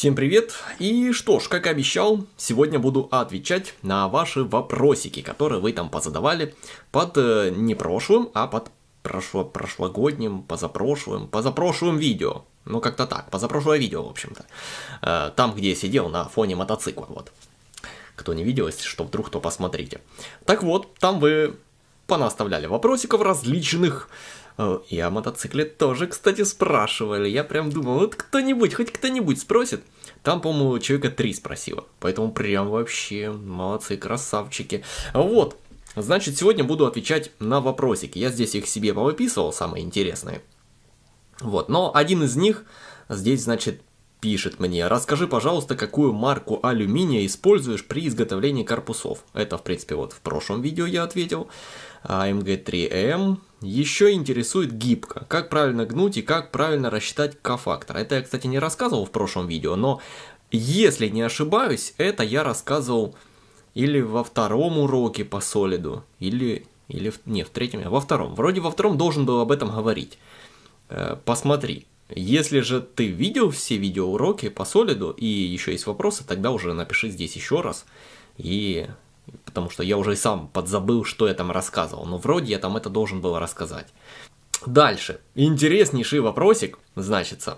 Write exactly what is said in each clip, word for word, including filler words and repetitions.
Всем привет! И что ж, как и обещал, сегодня буду отвечать на ваши вопросики, которые вы там позадавали под э, не прошлым, а под прошло, прошлогодним, позапрошлым, позапрошлым видео. Ну, как-то так, позапрошлое видео, в общем-то. Э, там, где я сидел на фоне мотоцикла, вот. Кто не видел, если что, вдруг, то посмотрите. Так вот, там вы понаставляли вопросиков различных. И о мотоцикле тоже, кстати, спрашивали. Я прям думал, вот кто-нибудь, хоть кто-нибудь спросит. Там, по-моему, человека три спросило. Поэтому прям вообще молодцы, красавчики. Вот, значит, сегодня буду отвечать на вопросики. Я здесь их себе повыписывал, самые интересные. Вот, но один из них здесь, значит, пишет мне: расскажи, пожалуйста, какую марку алюминия используешь при изготовлении корпусов. Это, в принципе, вот в прошлом видео я ответил. а эм джи три эм. Еще интересует гибко. Как правильно гнуть и как правильно рассчитать К-фактор. Это я, кстати, не рассказывал в прошлом видео, но если не ошибаюсь, это я рассказывал или во втором уроке по солиду, или, или в, не, в третьем, а во втором. Вроде во втором должен был об этом говорить. Посмотри. Если же ты видел все видеоуроки по солиду и еще есть вопросы, тогда уже напиши здесь еще раз. И... Потому что я уже и сам подзабыл, что я там рассказывал. Но вроде я там это должен был рассказать. Дальше. Интереснейший вопросик, значится,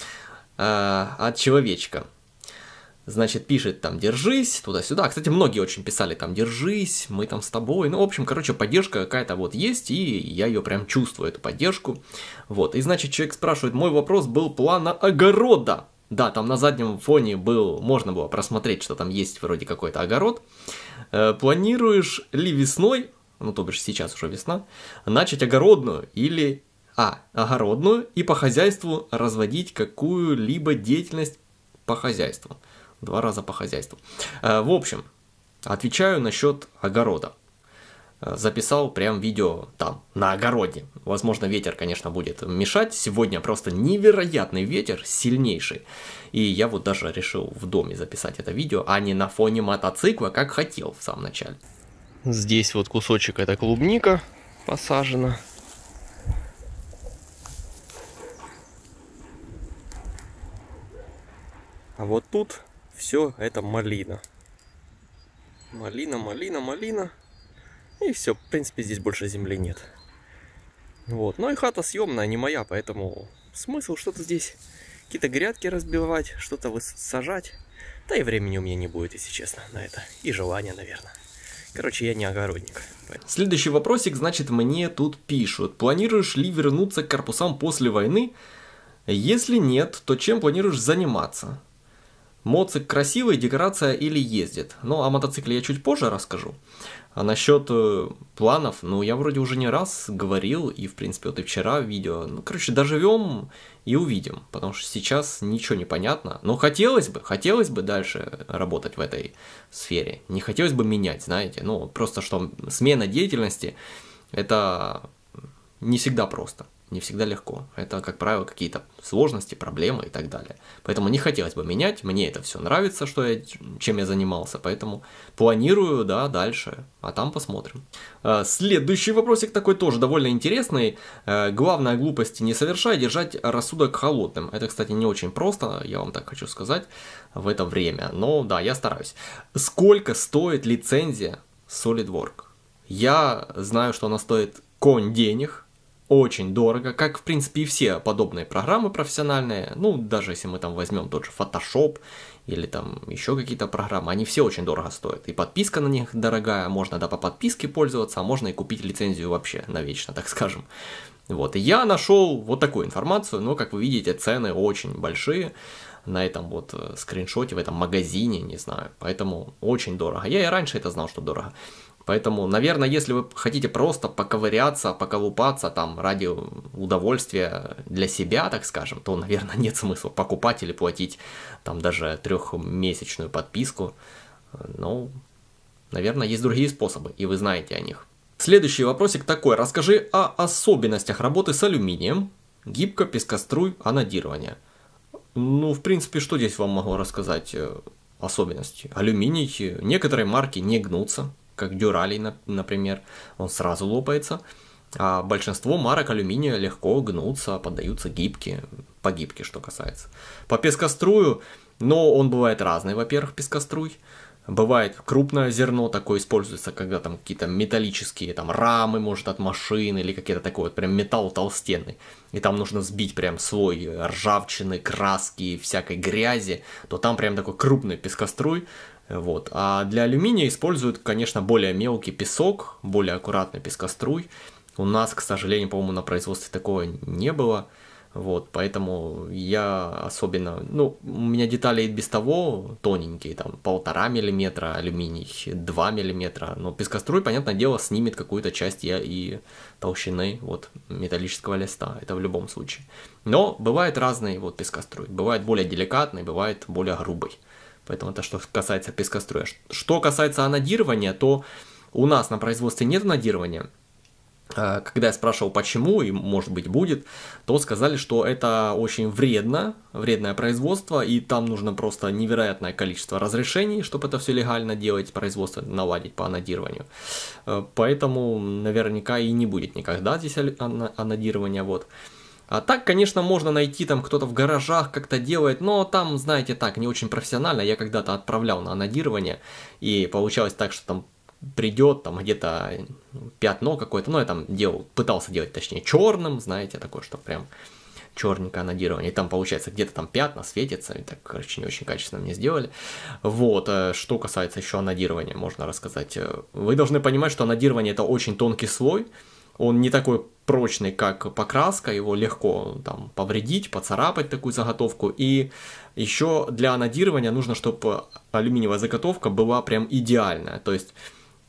э, от человечка. Значит, пишет там: держись, туда-сюда. Кстати, многие очень писали там: держись, мы там с тобой. Ну, в общем, короче, поддержка какая-то вот есть, и я ее прям чувствую, эту поддержку. Вот, и значит, человек спрашивает: мой вопрос был плана огорода. Да, там на заднем фоне был, можно было просмотреть, что там есть вроде какой-то огород. Э, планируешь ли весной, ну то бишь сейчас уже весна, начать огородную или, а, огородную и по хозяйству разводить какую-либо деятельность по хозяйству. Два раза по хозяйству. Э, в общем, отвечаю насчет огорода. Записал прям видео там, на огороде. Возможно, ветер, конечно, будет мешать. Сегодня просто невероятный ветер, сильнейший. И я вот даже решил в доме записать это видео, а не на фоне мотоцикла, как хотел в самом начале. Здесь вот кусочек, это клубника посажена. А вот тут все это малина. Малина, малина, малина. И все, в принципе, здесь больше земли нет. Вот. Ну и хата съемная, не моя, поэтому смысл что-то здесь, какие-то грядки разбивать, что-то высажать. Да и времени у меня не будет, если честно, на это. И желания, наверное. Короче, я не огородник. Поэтому. Следующий вопросик, значит, мне тут пишут: планируешь ли вернуться к корпусам после войны? Если нет, то чем планируешь заниматься? Моцик красивый, декорация или ездит? Ну, о мотоцикле я чуть позже расскажу. А насчет э, планов, ну, я вроде уже не раз говорил, и, в принципе, вот и вчера в видео. Ну, короче, доживем и увидим, потому что сейчас ничего не понятно. Но хотелось бы, хотелось бы дальше работать в этой сфере. Не хотелось бы менять, знаете. Ну, просто что смена деятельности, это не всегда просто. Не всегда легко. Это, как правило, какие-то сложности, проблемы и так далее. Поэтому не хотелось бы менять. Мне это все нравится, что я, чем я занимался. Поэтому планирую, да, дальше. А там посмотрим. Следующий вопросик такой тоже довольно интересный. Главное, глупости не совершай, держать рассудок холодным. Это, кстати, не очень просто, я вам так хочу сказать, в это время. Но да, я стараюсь. Сколько стоит лицензия SolidWorks? Я знаю, что она стоит конь денег. Очень дорого, как в принципе и все подобные программы профессиональные. Ну, даже если мы там возьмем тот же Photoshop или там еще какие-то программы, они все очень дорого стоят. И подписка на них дорогая, можно да по подписке пользоваться, а можно и купить лицензию вообще навечно, так скажем. Вот, и я нашел вот такую информацию, но, как вы видите, цены очень большие на этом вот скриншоте, в этом магазине, не знаю, поэтому очень дорого. Я и раньше это знал, что дорого. Поэтому, наверное, если вы хотите просто поковыряться, поколупаться там ради удовольствия для себя, так скажем, то, наверное, нет смысла покупать или платить там даже трехмесячную подписку. Ну, наверное, есть другие способы, и вы знаете о них. Следующий вопросик такой. Расскажи о особенностях работы с алюминием, гибко, пескоструй, анодирование. Ну, в принципе, что здесь вам могу рассказать? Особенности. Алюминий, некоторые марки не гнутся, как Дюралей, например, он сразу лопается, а большинство марок алюминия легко гнутся, поддаются гибки, по гибке, что касается. По пескострую Но он бывает разный, во-первых, пескоструй. Бывает крупное зерно, такое используется, когда там какие-то металлические там рамы, может, от машины, или какие-то такой вот прям металл толстенный. И там нужно сбить прям слой ржавчины, краски, всякой грязи, то там прям такой крупный пескоструй. Вот. А для алюминия используют, конечно, более мелкий песок, более аккуратный пескоструй. У нас, к сожалению, по-моему, на производстве такого не было. Вот, поэтому я особенно, ну, у меня детали и без того тоненькие, там, полтора миллиметра алюминий, два миллиметра, но пескоструй, понятное дело, снимет какую-то часть я и толщины, вот, металлического листа, это в любом случае. Но бывает разный, вот, пескоструй, бывает более деликатный, бывает более грубый, поэтому это что касается пескоструя. Что касается анодирования, то у нас на производстве нет анодирования. Когда я спрашивал, почему, и может быть будет, то сказали, что это очень вредно, вредное производство, и там нужно просто невероятное количество разрешений, чтобы это все легально делать, производство наладить по анодированию. Поэтому наверняка и не будет никогда здесь анодирования. Вот. А так, конечно, можно найти, там кто-то в гаражах как-то делает, но там, знаете, так, не очень профессионально. Я когда-то отправлял на анодирование, и получалось так, что там придет там где-то пятно какое-то, ну я там делал, пытался делать, точнее, черным, знаете, такое, что прям черненькое анодирование, и там получается где-то там пятна светится, и так, короче, не очень качественно мне сделали. Вот, что касается еще анодирования, можно рассказать. Вы должны понимать, что анодирование это очень тонкий слой, он не такой прочный, как покраска, его легко там повредить, поцарапать такую заготовку, и еще для анодирования нужно, чтобы алюминиевая заготовка была прям идеальная, то есть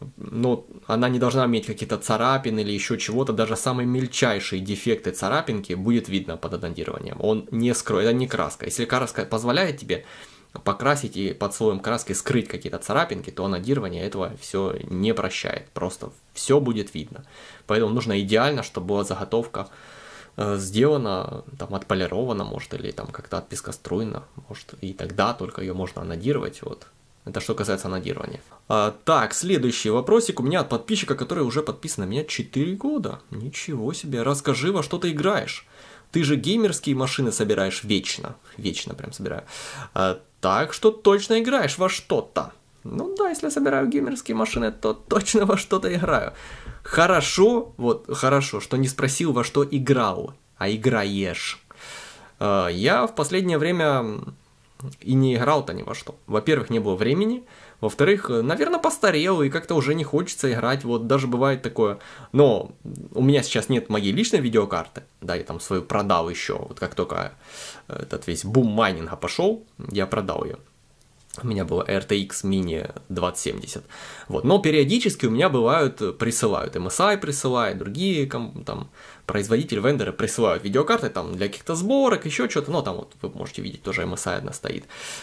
но она не должна иметь какие-то царапины или еще чего-то, даже самые мельчайшие дефекты царапинки будет видно под анодированием. Он не скроет, это не краска. Если краска позволяет тебе покрасить и под слоем краски скрыть какие-то царапинки, то анодирование этого все не прощает. Просто все будет видно. Поэтому нужно идеально, чтобы была заготовка э, сделана, там отполирована, может, или там как-то отпескоструйна, может, и тогда только ее можно анодировать, вот. Это что касается анодирования. А, так, следующий вопросик у меня от подписчика, который уже подписан на меня четыре года. Ничего себе. Расскажи, во что ты играешь. Ты же геймерские машины собираешь вечно. Вечно прям собираю. А, так что точно играешь во что-то. Ну да, если я собираю геймерские машины, то точно во что-то играю. Хорошо, вот хорошо, что не спросил, во что играл, а играешь. А, я в последнее время... И не играл-то ни во что. Во-первых, не было времени. Во-вторых, наверное, постарел и как-то уже не хочется играть. Вот даже бывает такое. Но у меня сейчас нет моей личной видеокарты. Да, я там свою продал еще. Вот как только этот весь бум майнинга пошел, я продал ее. У меня была эр ти экс Mini двадцать семьдесят. Вот. Но периодически у меня бывают, присылают. эм эс ай присылает, другие там, производители, вендоры присылают видеокарты там, для каких-то сборок, еще что-то. Ну, там вот вы можете видеть, тоже эм эс ай одна стоит.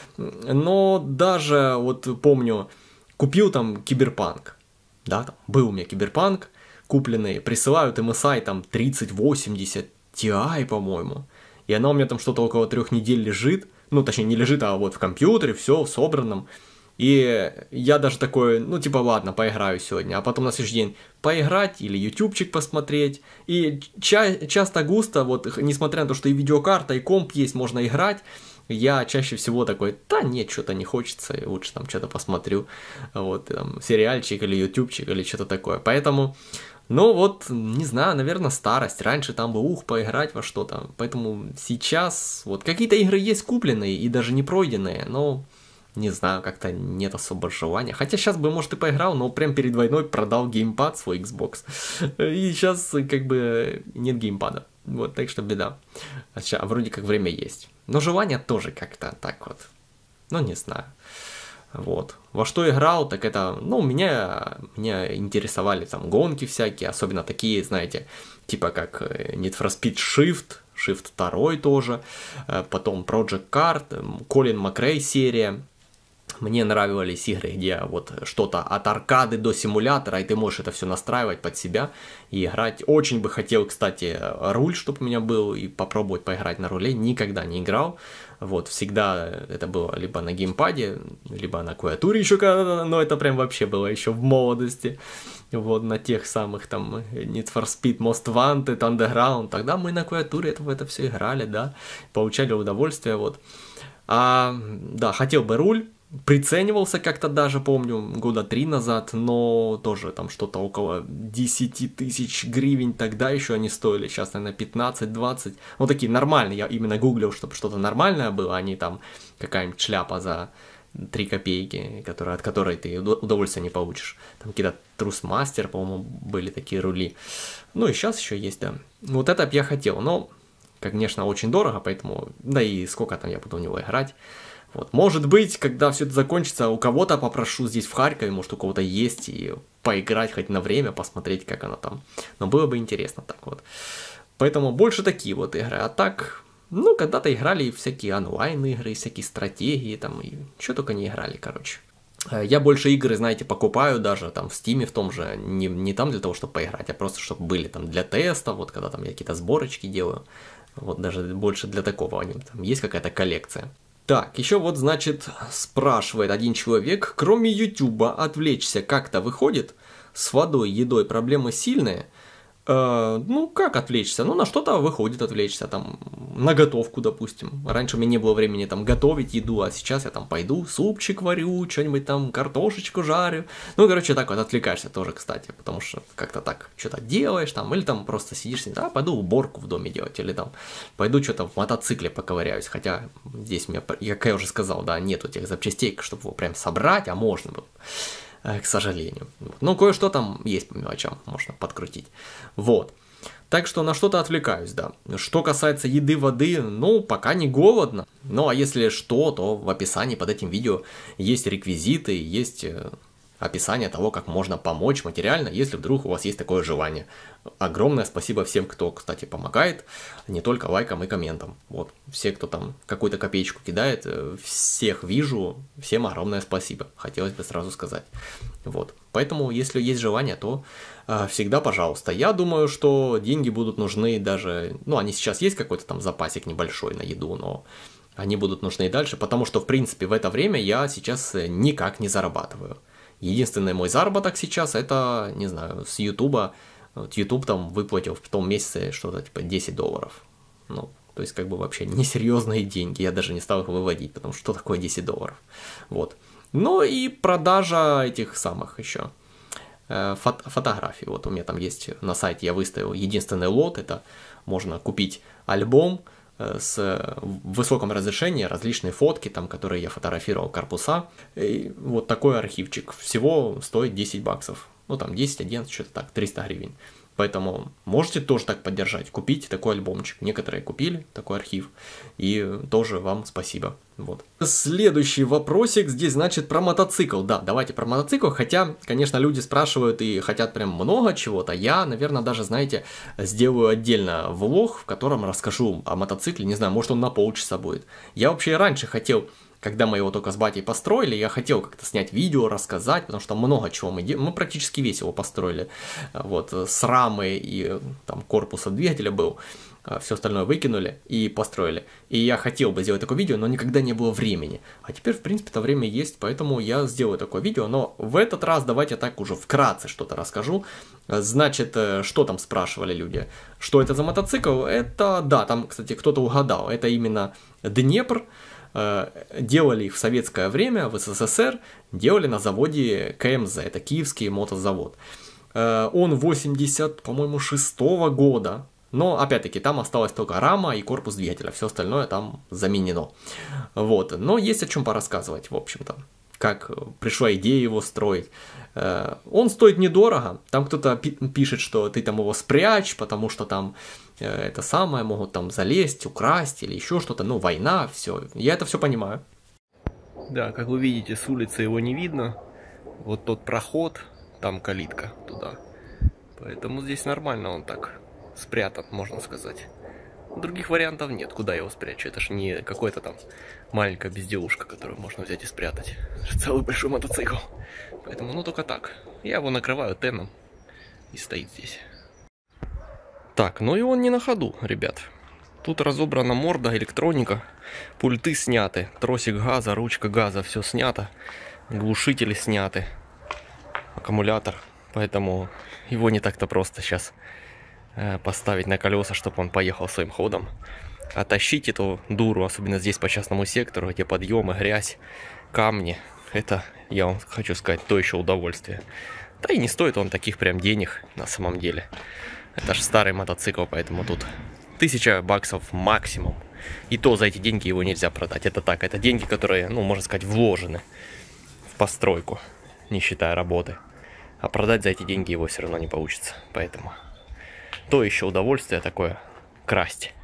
Но даже, вот помню, купил там Киберпанк. Да, там был у меня Киберпанк купленный. Присылают эм эс ай там тридцать восемьдесят Ti, по-моему. И она у меня там что-то около трех недель лежит. Ну, точнее, не лежит, а вот в компьютере, все в собранном. И я даже такой, ну, типа, ладно, поиграю сегодня. А потом на следующий день поиграть или ютубчик посмотреть. И ча- часто густо, вот, несмотря на то, что и видеокарта, и комп есть, можно играть, я чаще всего такой, да нет, что-то не хочется, лучше там что-то посмотрю. Вот, там, сериальчик или ютубчик или что-то такое. Поэтому... Ну вот, не знаю, наверное, старость. Раньше там бы ух, поиграть во что-то. Поэтому сейчас вот какие-то игры есть купленные и даже не пройденные, но не знаю, как-то нет особо желания. Хотя сейчас бы, может, и поиграл, но прям перед войной продал геймпад свой Xbox. И сейчас как бы нет геймпада. Вот, так что беда. А сейчас, вроде как время есть. Но желание тоже как-то так вот. Ну, не знаю. Вот. Во что играл, так это, ну, меня, меня интересовали там гонки всякие, особенно такие, знаете, типа как Need for Speed Shift, Shift два тоже, потом Project Card, Колин Макрей серия. Мне нравились игры, где вот что-то от аркады до симулятора, и ты можешь это все настраивать под себя и играть. Очень бы хотел, кстати, руль, чтобы у меня был, и попробовать поиграть на руле. Никогда не играл. Вот, всегда это было либо на геймпаде, либо на клавиатуре еще когда-то, но это прям вообще было еще в молодости. Вот, на тех самых там Need for Speed, Most Wanted, Underground. Тогда мы на клавиатуре это, в это все играли, да, получали удовольствие, вот. А, да, хотел бы руль, приценивался как-то даже, помню, года три назад, но тоже там что-то около десять тысяч гривен тогда еще они стоили, сейчас, наверное, пятнадцать-двадцать. Ну, такие нормальные, я именно гуглил, чтобы что-то нормальное было, а не там какая-нибудь шляпа за три копейки, которая, от которой ты удовольствия не получишь. Там какие-то Трусмастер, по-моему, были такие рули. Ну, и сейчас еще есть, да. Вот это бы я хотел, но, конечно, очень дорого, поэтому, да и сколько там я буду в него играть. Вот. Может быть, когда все это закончится, у кого-то попрошу здесь в Харькове, может у кого-то есть, и поиграть хоть на время, посмотреть, как оно там. Но было бы интересно так вот. Поэтому больше такие вот игры. А так, ну, когда-то играли всякие онлайн-игры, всякие стратегии, там, и что только не играли, короче. Я больше игры, знаете, покупаю даже там в Стиме в том же, не, не там для того, чтобы поиграть, а просто чтобы были там для теста, вот когда там я какие-то сборочки делаю. Вот даже больше для такого, там есть какая-то коллекция. Так, еще вот, значит, спрашивает один человек, кроме Ютуба отвлечься как-то выходит? С водой, едой проблемы сильные? Э, ну, как отвлечься? Ну, на что-то выходит отвлечься, там, на готовку, допустим. Раньше у меня не было времени там готовить еду, а сейчас я там пойду, супчик варю, что-нибудь там, картошечку жарю. Ну, короче, так вот отвлекаешься тоже, кстати, потому что как-то так что-то делаешь там, или там просто сидишь, а, пойду уборку в доме делать, или там, пойду что-то в мотоцикле поковыряюсь, хотя здесь, мне, как я уже сказал, да, нету тех запчастей, чтобы его прям собрать, а можно было. К сожалению. Ну, кое-что там есть по мелочам, можно подкрутить. Вот. Так что на что-то отвлекаюсь, да. Что касается еды, воды, ну, пока не голодно. Ну, а если что, то в описании под этим видео есть реквизиты, есть описание того, как можно помочь материально, если вдруг у вас есть такое желание. Огромное спасибо всем, кто, кстати, помогает, не только лайком и комментом. Вот, все, кто там какую-то копеечку кидает, всех вижу, всем огромное спасибо, хотелось бы сразу сказать. Вот, поэтому, если есть желание, то э, всегда, пожалуйста. Я думаю, что деньги будут нужны даже, ну, они сейчас есть какой-то там запасик небольшой на еду, но они будут нужны и дальше, потому что, в принципе, в это время я сейчас никак не зарабатываю. Единственный мой заработок сейчас это, не знаю, с Ютуба. Вот YouTube там выплатил в том месяце что-то типа десять долларов. Ну, то есть как бы вообще несерьезные деньги. Я даже не стал их выводить, потому что что такое десять долларов. Вот. Ну и продажа этих самых еще э, фото фотографий. Вот у меня там есть на сайте, я выставил единственный лот. Это можно купить альбом с высоком разрешении, различные фотки, там, которые я фотографировал, корпуса. И вот такой архивчик. Всего стоит десять баксов. Ну, там десять, одиннадцать, что-то так, триста гривен. Поэтому можете тоже так поддержать, купить такой альбомчик. Некоторые купили такой архив, и тоже вам спасибо. Вот. Следующий вопросик здесь, значит, про мотоцикл. Да, давайте про мотоцикл, хотя, конечно, люди спрашивают и хотят прям много чего-то. Я, наверное, даже, знаете, сделаю отдельно влог, в котором расскажу о мотоцикле. Не знаю, может он на полчаса будет. Я вообще и раньше хотел... Когда мы его только с батей построили, я хотел как-то снять видео, рассказать, потому что много чего мы делали. Мы практически весь его построили. Вот, с рамы и там корпуса двигателя был. Все остальное выкинули и построили. И я хотел бы сделать такое видео, но никогда не было времени. А теперь, в принципе, это время есть, поэтому я сделаю такое видео. Но в этот раз давайте так уже вкратце что-то расскажу. Значит, что там спрашивали люди? Что это за мотоцикл? Это, да, там, кстати, кто-то угадал. Это именно Днепр. Делали их в советское время, в СССР, делали на заводе КМЗ, это Киевский мотозавод. Он восемьдесят, по-моему, шестого года, но, опять-таки, там осталась только рама и корпус двигателя, все остальное там заменено. Вот, но есть о чем порассказывать, в общем-то, как пришла идея его строить. Он стоит недорого, там кто-то пишет, что ты там его спрячь, потому что там это самое, могут там залезть, украсть или еще что-то, ну, война, все. Я это все понимаю. Да, как вы видите, с улицы его не видно. Вот тот проход, там калитка туда. Поэтому здесь нормально он так спрятан, можно сказать. Других вариантов нет, куда его спрячу. Это ж не какой-то там маленькая безделушка, которую можно взять и спрятать. Это целый большой мотоцикл. Поэтому, ну, только так. Я его накрываю теном и стоит здесь. Так, ну и он не на ходу, ребят. Тут разобрана морда, электроника, пульты сняты, тросик газа, ручка газа, все снято, глушители сняты, аккумулятор. Поэтому его не так-то просто сейчас э, поставить на колеса, чтобы он поехал своим ходом. А тащить эту дуру, особенно здесь по частному сектору, где подъемы, грязь, камни, это, я вам хочу сказать, то еще удовольствие. Да и не стоит он таких прям денег на самом деле. Это же старый мотоцикл, поэтому тут тысяча баксов максимум. И то за эти деньги его нельзя продать. Это так, это деньги, которые, ну, можно сказать, вложены в постройку, не считая работы. А продать за эти деньги его все равно не получится. Поэтому то еще удовольствие такое красть.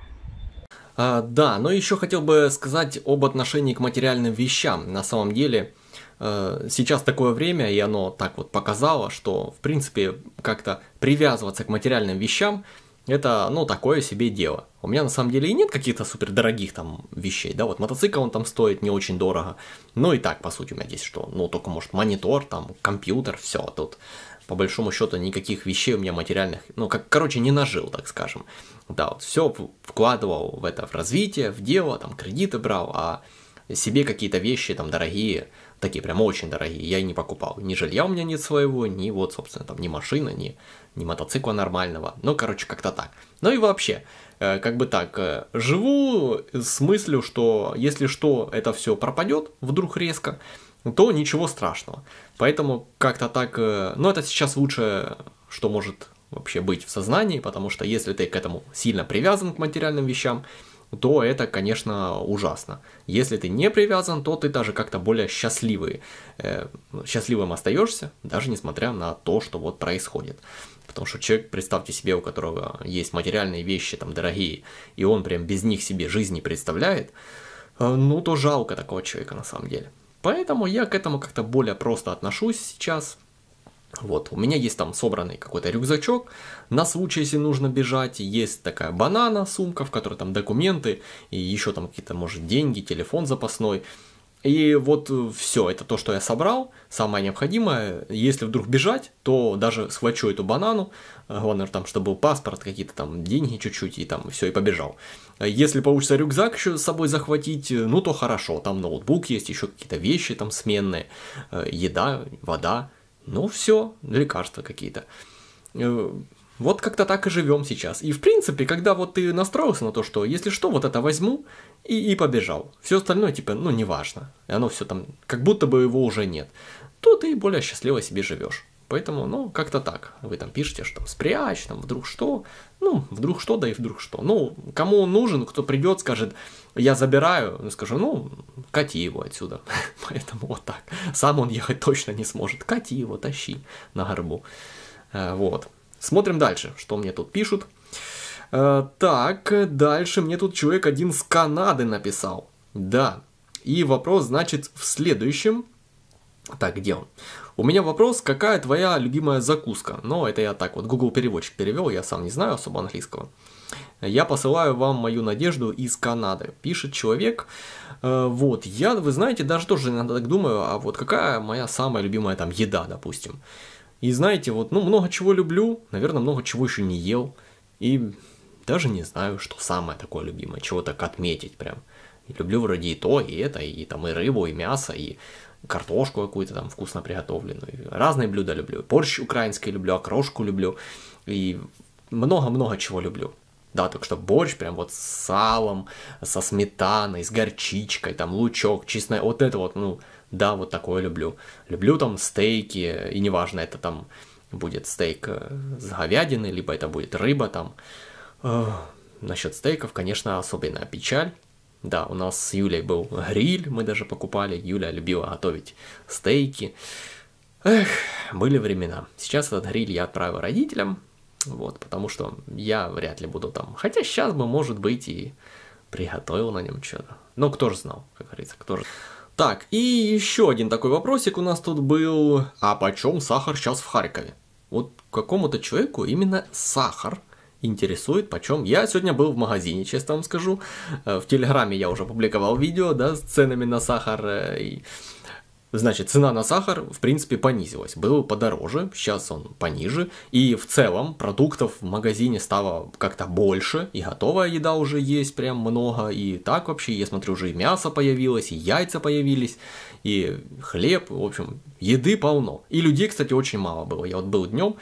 А, да, но еще хотел бы сказать об отношении к материальным вещам. На самом деле, э, сейчас такое время, и оно так вот показало, что, в принципе, как-то привязываться к материальным вещам, это, ну, такое себе дело. У меня, на самом деле, и нет каких-то супер дорогих там вещей, да, вот мотоцикл, он там стоит не очень дорого, ну, и так, по сути, у меня здесь что, ну, только, может, монитор, там, компьютер, все, тут, по большому счету, никаких вещей у меня материальных, ну, как, короче, не нажил, так скажем. Да, вот все вкладывал в это, в развитие, в дело, там, кредиты брал, а себе какие-то вещи там дорогие, такие прям очень дорогие, я и не покупал. Ни жилья у меня нет своего, ни вот, собственно, там, ни машины, ни, ни мотоцикла нормального. Ну, короче, как-то так. Ну и вообще, э, как бы так, э, живу с мыслью, что если что, это все пропадет вдруг резко, то ничего страшного. Поэтому как-то так, э, ну, это сейчас лучше, что может вообще быть в сознании, потому что если ты к этому сильно привязан к материальным вещам, то это, конечно, ужасно. Если ты не привязан, то ты даже как-то более счастливый, э, счастливым остаешься, даже несмотря на то, что вот происходит. Потому что человек, представьте себе, у которого есть материальные вещи там дорогие, и он прям без них себе жизнь не представляет, э, ну то жалко такого человека на самом деле. Поэтому я к этому как-то более просто отношусь сейчас. Вот, у меня есть там собранный какой-то рюкзачок, на случай, если нужно бежать, есть такая банана, сумка, в которой там документы, и еще там какие-то, может, деньги, телефон запасной. И вот все, это то, что я собрал, самое необходимое. Если вдруг бежать, то даже схвачу эту банану, главное там, чтобы был паспорт, какие-то там деньги чуть-чуть, и там все, и побежал. Если получится рюкзак еще с собой захватить, ну то хорошо, там ноутбук есть, еще какие-то вещи там сменные, еда, вода. Ну, все, лекарства какие-то. Вот как-то так и живем сейчас. И, в принципе, когда вот ты настроился на то, что, если что, вот это возьму и, и побежал. Все остальное, типа, ну, неважно. И оно все там, как будто бы его уже нет. То ты более счастливо себе живешь. Поэтому, ну, как-то так. Вы там пишете, что там спрячь, там вдруг что. Ну, вдруг что, да и вдруг что. Ну, кому он нужен, кто придет, скажет, я забираю, ну, скажу, ну, кати его отсюда. Поэтому вот так. Сам он ехать точно не сможет. Кати его, тащи на горбу. Вот. Смотрим дальше, что мне тут пишут. Так, дальше мне тут человек один с Канады написал. Да. И вопрос, значит, в следующем. Так, где он? У меня вопрос, какая твоя любимая закуска? Но это я так вот, Google переводчик перевел, я сам не знаю особо английского. Я посылаю вам мою надежду из Канады, пишет человек. Вот, я, вы знаете, даже тоже иногда так думаю, а вот какая моя самая любимая там еда, допустим. И знаете, вот, ну, много чего люблю, наверное, много чего еще не ел. И даже не знаю, что самое такое любимое, чего так отметить прям. И люблю вроде и то, и это, и там и рыбу, и мясо, и картошку какую-то там вкусно приготовленную. Разные блюда люблю. Борщ украинский люблю, окрошку люблю. И много-много чего люблю. Да, только что борщ прям вот с салом, со сметаной, с горчичкой, там лучок, честное, вот это вот, ну, да, вот такое люблю. Люблю там стейки, и неважно, это там будет стейк с говядины, либо это будет рыба там. Насчет стейков, конечно, особенная печаль. Да, у нас с Юлей был гриль, мы даже покупали. Юля любила готовить стейки. Эх, были времена. Сейчас этот гриль я отправил родителям, вот, потому что я вряд ли буду там. Хотя сейчас бы, может быть, и приготовил на нем что-то. Но кто же знал, как говорится, кто же... Так, и еще один такой вопросик у нас тут был. А почем сахар сейчас в Харькове? Вот какому-то человеку именно сахар интересует, почем. Я сегодня был в магазине, честно вам скажу. В Телеграме я уже публиковал видео, да, с ценами на сахар. И, значит, цена на сахар, в принципе, понизилась. Был подороже, сейчас он пониже. И в целом продуктов в магазине стало как-то больше. И готовая еда уже есть прям много. И так вообще, я смотрю, уже и мясо появилось, и яйца появились, и хлеб. В общем, еды полно. И людей, кстати, очень мало было. Я вот был днем,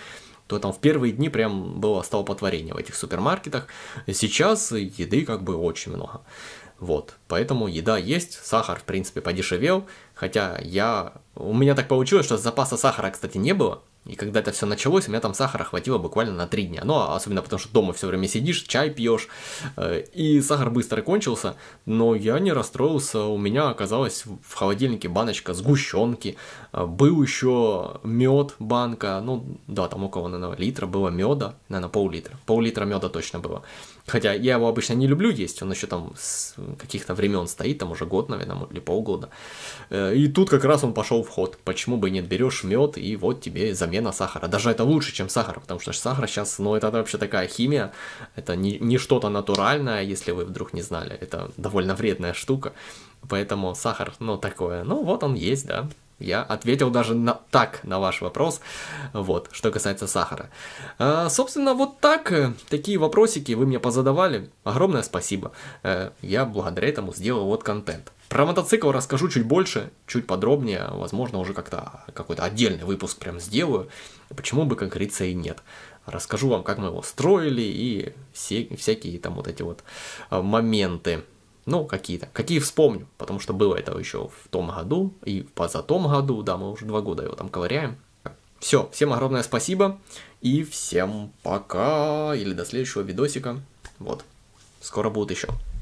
то там в первые дни прям было столпотворение в этих супермаркетах. Сейчас еды как бы очень много. Вот, поэтому еда есть, сахар, в принципе, подешевел, хотя я... У меня так получилось, что запаса сахара, кстати, не было, и когда это все началось, у меня там сахара хватило буквально на три дня, ну, особенно потому, что дома все время сидишь, чай пьешь, и сахар быстро кончился, но я не расстроился, у меня оказалась в холодильнике баночка сгущенки, был еще мед, банка, ну, да, там около, наверное, литра было меда, наверное, пол-литра, пол-литра меда точно было. Хотя я его обычно не люблю есть, он еще там с каких-то времен стоит, там уже год, наверное, или полгода. И тут как раз он пошел в ход. Почему бы и нет, берешь мед, и вот тебе замена сахара. Даже это лучше, чем сахар, потому что сахар сейчас, ну, это вообще такая химия, это не, не что-то натуральное, если вы вдруг не знали, это довольно вредная штука. Поэтому сахар, ну, такое, ну, вот он есть, да. Я ответил даже на, так на ваш вопрос, вот, что касается сахара. А, собственно, вот так, такие вопросики вы мне позадавали. Огромное спасибо. А, я благодаря этому сделал вот контент. Про мотоцикл расскажу чуть больше, чуть подробнее. Возможно, уже как-то какой-то отдельный выпуск прям сделаю. Почему бы, как говорится, и нет. Расскажу вам, как мы его строили и все, всякие там вот эти вот моменты. Ну, какие-то, какие вспомню, потому что было это еще в том году и в позатом году, да, мы уже два года его там ковыряем. Все, всем огромное спасибо и всем пока, или до следующего видосика, вот, скоро будут еще.